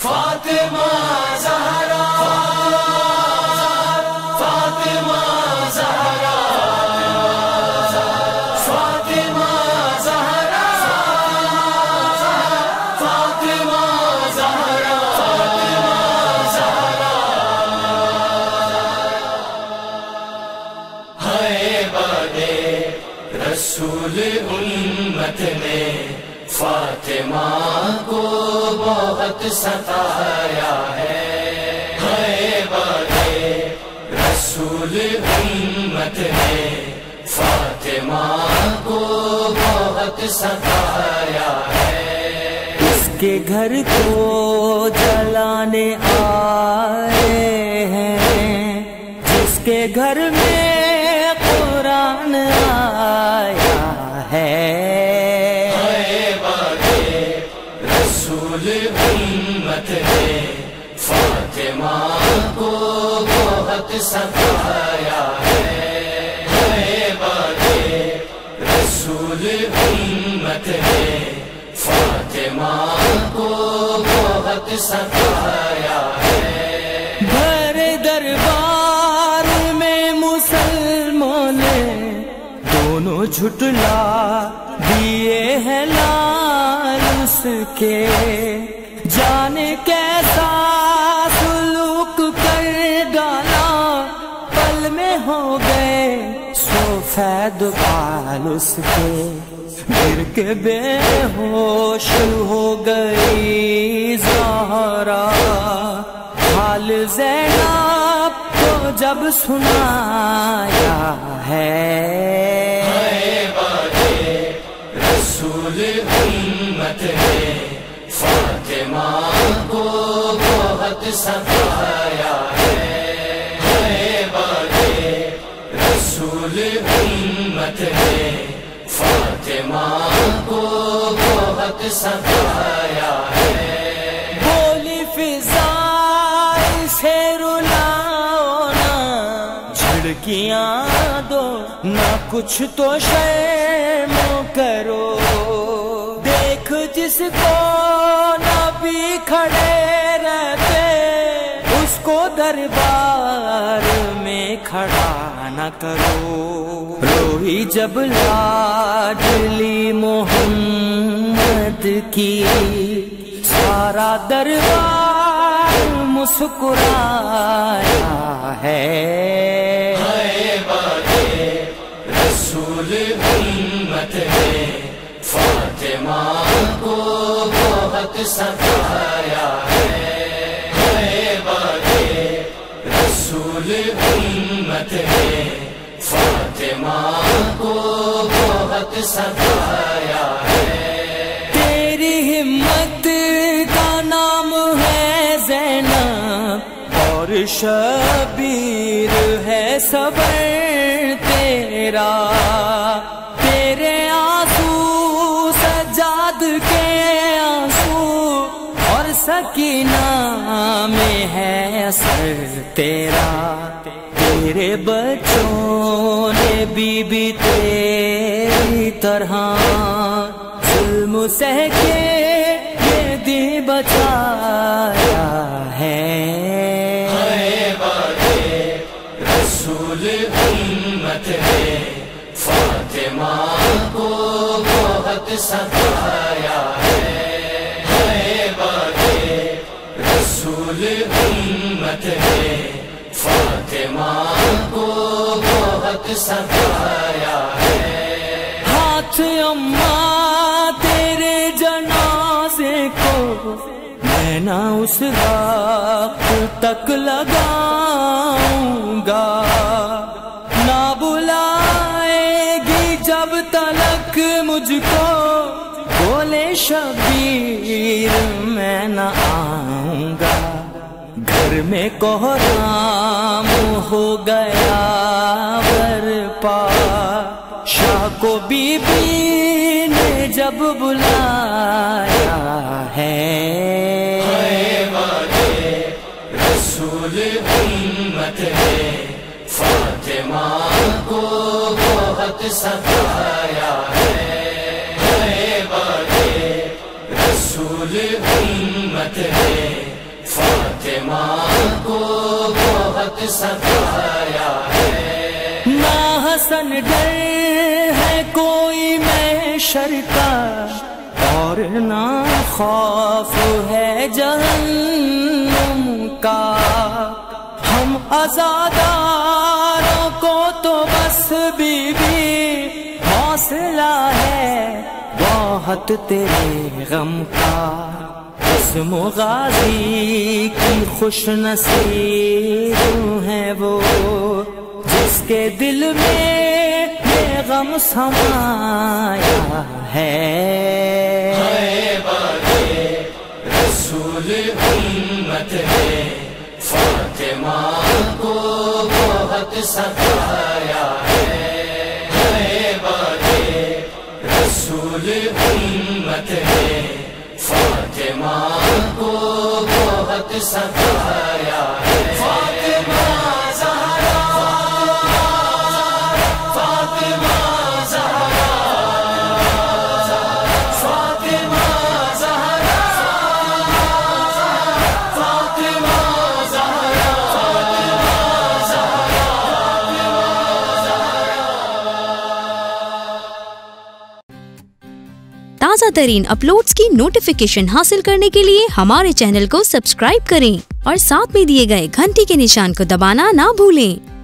فاطمہ زہرا فاطمہ زہرا فاطمہ زہرا فاطمہ زہرا ہائے باد رسول امت نے فاطمہ کو بہت ستایا ہے. ہائے باد رسول امت نے فاطمہ کو بہت ستایا ہے. اس کے گھر کو جلانے آئے ہیں جس کے گھر میں قرآن آیا ہے. امت نے فاطمہ کو بہت ستایا ہے. ہائے باد رسول امت نے فاطمہ کو بہت ستایا ہے. بھرے دربار میں مسلمانوں نے دونوں جھٹلا دیے ہیں لال اس کے. جانے کیسا سلوک کر ڈالا پل میں ہو گئے سفید بال اس کے. گر کے بے ہوش ہو گئی زہرا حال زینب کو جب سنایا ہے. ہائے باد رسول امت نے فاطمہ کو بہت ستایا ہے. ہائے باد رسول امت نے فاطمہ کو بہت ستایا ہے. بولی فضا سے رلاؤ نہ جھڑکیاں دو نہ کچھ تو شرم کرو. دیکھ جس کو نبی کھڑے رہتے اس کو دربار میں کھڑا نہ کرو. روئی جب لاڈلی محمد کی سارا دربار مسکرایا ہے. ہائے باد رسول امت نے فاطمہ کو بہت ستایا ہے. ہائے باد رسول امت نے فاطمہ کو بہت ستایا ہے. تیری ہمت کا نام ہے زینب اور شبیر ہے صبر تیرا. تیرے آنسو سجاد کے آنسو اور سکینہ میں ہے اثر تیرا. تیرے بچوں نے بی بی تیری طرح ظلم سہ کے یہ دل بچایا ہے. ہائے باد رسول امت نے فاطمہ کو بہت ستایا ہے. ہائے باد رسول امت نے فاطمہ کو بہت ستایا ہے. ہاتھ اماں تیرے جنازے کو میں نہ اس وقت تک لگاؤں گا. نہ بلائے گی جب تلک مجھ کو بولے شبیر میں نہ آؤں گا. گھر میں کوہرام ہو گیا برپا. شاہ کو بی بی نے جب بلایا ہے. ہائے باد رسول امت نے فاطمہ کو بہت ستایا ہے. ہائے باد رسول امت نے فاطمہ کو بہت ستایا ہے، نہ حسن ڈر ہے کوئی محشر کا، اور نہ خوف ہے جہنم کا، ہم عزاداروں کو تو بس بی بی حوصلہ ہے بہت تیرے غم کا، اس مغازی کی خوش نصیب ہے وہ جس کے دل میں یہ غم سمایا ہے۔ ہائے باد رسول امت ہے، فاطمہ کو بہت ستایا ہے، ہائے باد رسول امت ہے، فاطمہ کو بہت ستایا ہے۔ فاطمہ زہرا، فاطمہ زہرا، فاطمہ زہرا، فاطمہ زہرا، تازہ ترین اپلوڈز کی نوٹیفیکیشن حاصل کرنے کے لیے ہمارے چینل کو سبسکرائب کریں اور ساتھ میں دیے گئے گھنٹی کے نشان کو دبانا نہ بھولیں۔